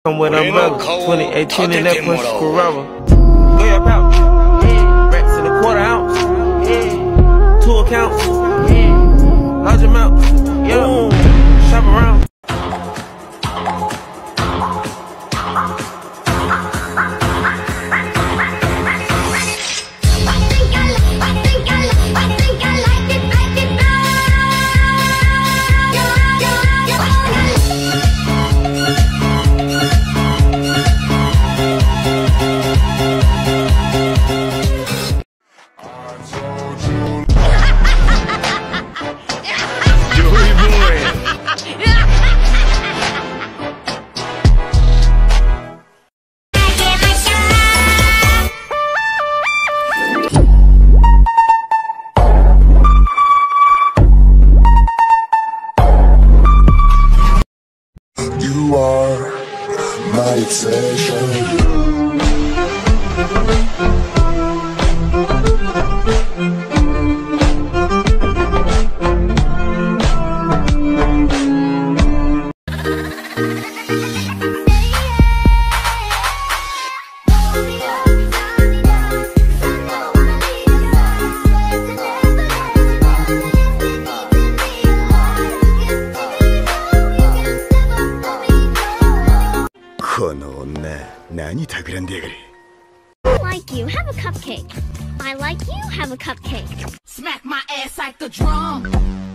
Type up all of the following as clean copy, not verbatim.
I'm with umbrella, 2018 in that push forever. Yeah, about racks in a quarter ounce, 2 accounts, large amount, shop around. You are my obsession. Like you, have a cupcake. I like you, have a cupcake. Smack my ass like the drum.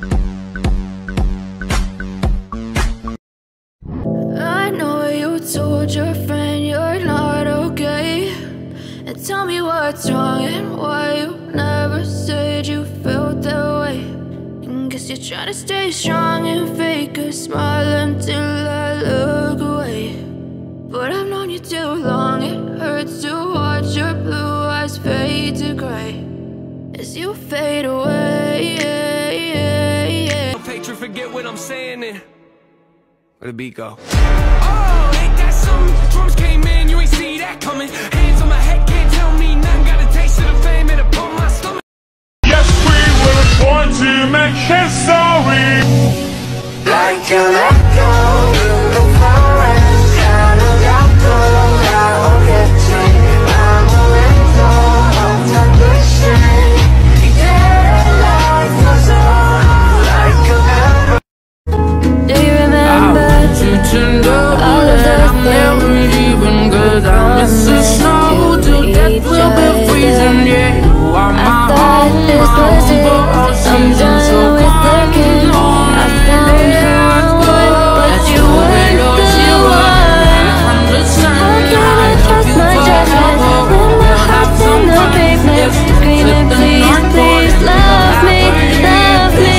I know you told your friend you're not okay, and tell me what's wrong and why you never said you felt that way. And guess you're trying to stay strong and fake a smile until I look away. But I've known you too long, it hurts to watch your blue eyes fade to gray as you fade away. Patron, forget what I'm saying then. Where the beat go? Oh, ain't that something? Drums came in, you ain't see that coming. Hands on my head, can't tell me nothing. Got a taste of the fame, it upon my stomach. Yes, we were born to make history. Like you let go in the forest, gotta let go, I'll get you. I'm a window of temptation. Yeah, life goes on like a member. Do you remember all of the things even good. I miss the snow till death will be freezing. Yeah, you are my I thought this was it. I'm done with thinking. I found who I would, but you weren't the one. How can I trust my judgment when my heart's in the pavement, screaming please, please love me, love me.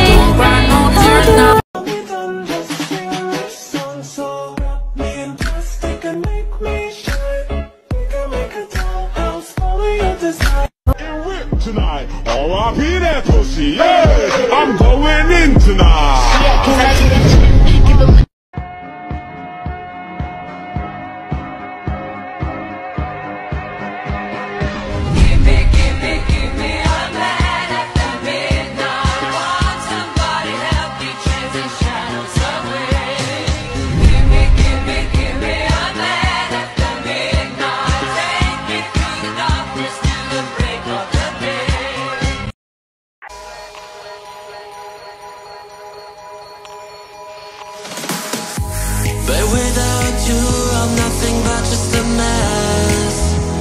Tonight, R.I.P. that pussy, yeah, I'm going in tonight. Yeah, 'cause I do that shit. Give them But without you, I'm nothing but just a mess.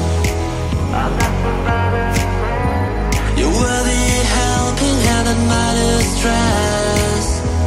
You were the helping hand in my distress.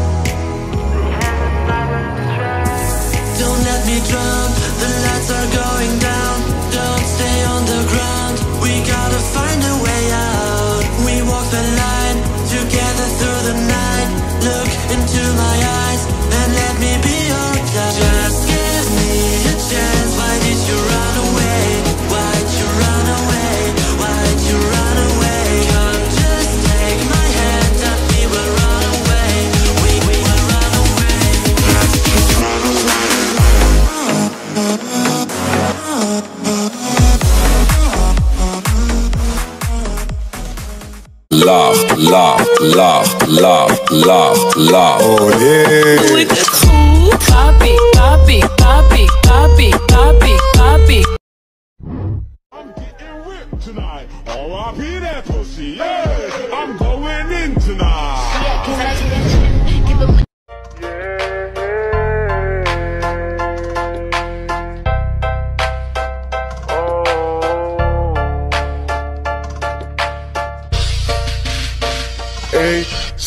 Don't let me drown, the lights are going down. Don't stay on the ground, we gotta find a way out. We walk the line, together through the night. Look into my eyes, and let me be your guide. Just give me a chance, why did you run away? Why'd you run away? Why'd you run away? Come just take my hand, and we will run away. We will run away. Let's just run away. Love, love, love, love, love, love. Oh yeah. Papi, papi, papi, papi.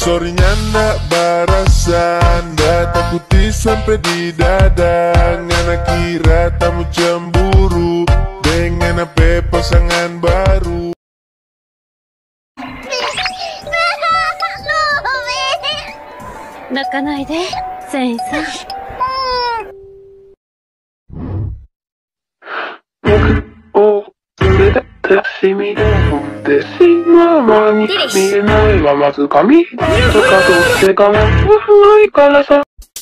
Sorrynya ndak barasan, ndak takuti sampai di dada. Ngana kira tamu cemburu dengan apa pasangan baru. 泣かないで、セイさん。 私見るもんですママに見えないままつかみとかどうしてかもないからさ。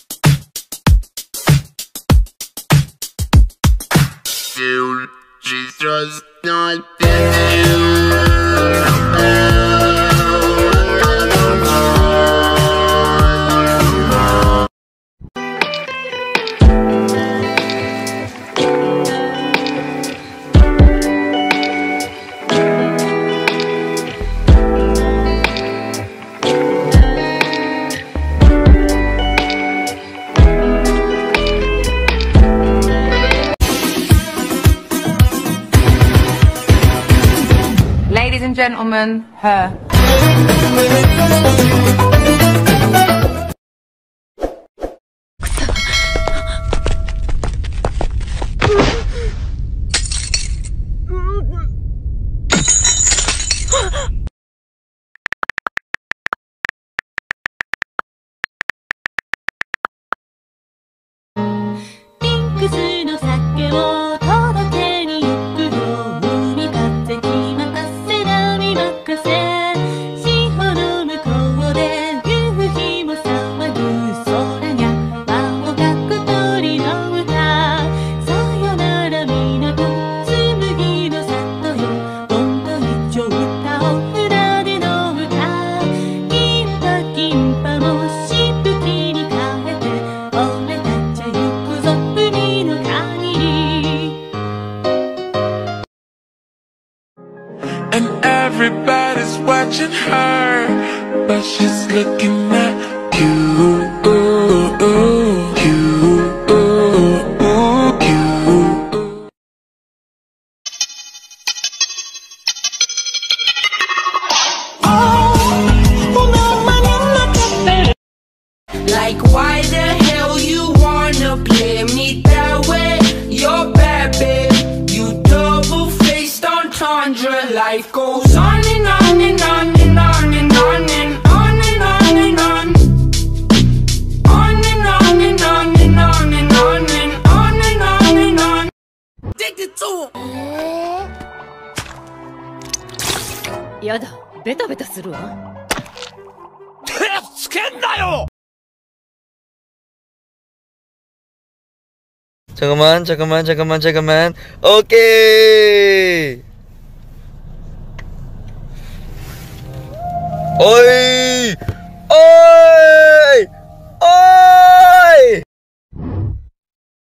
Ladies and gentlemen, her. And everybody's watching her, but she's looking at you. Like why the hell you wanna play me that way? You're bad, babe. You double-faced entendre. Life goes on and on and on and on and on and on and on and on. On and on and on and on and on and on and on and on. Take it to やだ、ベタベタするわ。 手つけんなよ。잠깐만. 오케이. 어이.